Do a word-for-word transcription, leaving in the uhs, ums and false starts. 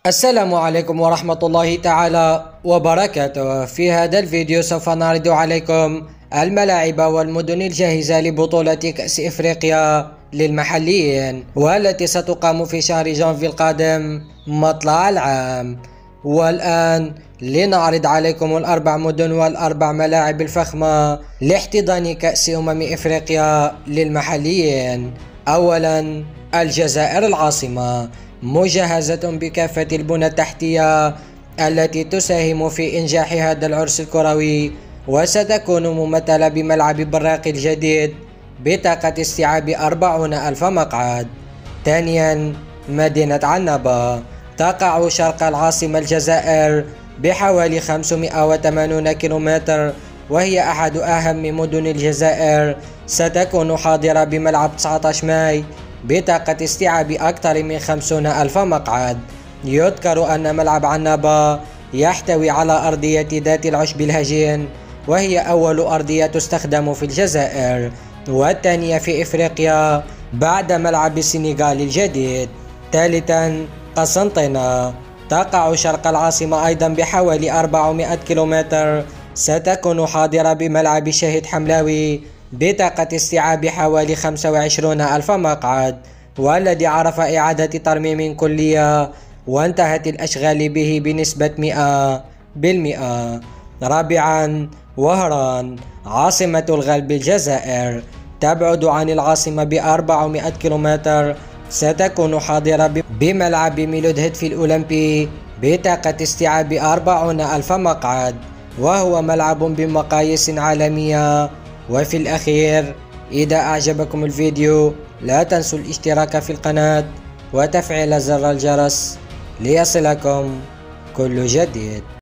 السلام عليكم ورحمة الله تعالى وبركاته. في هذا الفيديو سوف نعرض عليكم الملاعب والمدن الجاهزة لبطولة كأس إفريقيا للمحليين، والتي ستقام في شهر جانفي القادم مطلع العام. والآن لنعرض عليكم الأربع مدن والأربع ملاعب الفخمة لاحتضان كأس أمم إفريقيا للمحليين. أولا، الجزائر العاصمة، مجهزة بكافة البنى التحتية التي تساهم في إنجاح هذا العرس الكروي، وستكون ممثلة بملعب براق الجديد بطاقة استيعاب أربعين ألف مقعد. ثانيا، مدينة عنابة، تقع شرق العاصمة الجزائر بحوالي خمسمائة وثمانين كيلومتر، وهي أحد أهم مدن الجزائر. ستكون حاضرة بملعب تسعة عشر ماي بطاقة استيعاب أكثر من خمسين ألف مقعد. يذكر أن ملعب عنابة يحتوي على أرضية ذات العشب الهجين، وهي أول أرضية تستخدم في الجزائر والثانية في إفريقيا بعد ملعب السنغال الجديد. ثالثا، قسنطينة، تقع شرق العاصمة أيضا بحوالي أربعمائة كيلومتر. ستكون حاضرة بملعب الشهيد حملاوي بطاقة استيعاب حوالي خمسة وعشرين ألف مقعد، والذي عرف إعادة ترميم كلية وانتهت الأشغال به بنسبة مئة بالمئة. رابعا، وهران، عاصمة الغرب الجزائر، تبعد عن العاصمة بأربعمائة كيلومتر. ستكون حاضرة بملعب ميلود هيتفي الأولمبي بطاقة استيعاب أربعين ألف مقعد، وهو ملعب بمقاييس عالمية. وفي الأخير، إذا أعجبكم الفيديو لا تنسوا الاشتراك في القناة وتفعيل زر الجرس ليصلكم كل جديد.